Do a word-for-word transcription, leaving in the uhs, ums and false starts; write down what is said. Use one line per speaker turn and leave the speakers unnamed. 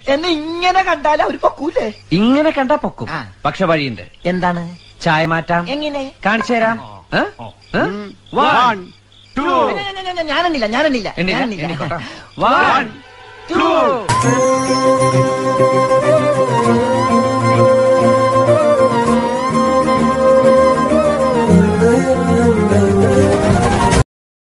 എന്നെ ഇങ്ങനെ കണ്ടാൽ അവർ പൊക്കൂലേ?
ഇങ്ങനെ കണ്ടാ പൊക്കും. പക്ഷെ വഴിയുണ്ട്.
എന്താണ്?
ചായ മാറ്റാം.
എങ്ങനെ?
കാണിച്ചു തരാം.
ഞാനെണ്ണില്ല ഞാനെണ്ണില്ല
വൺ ടു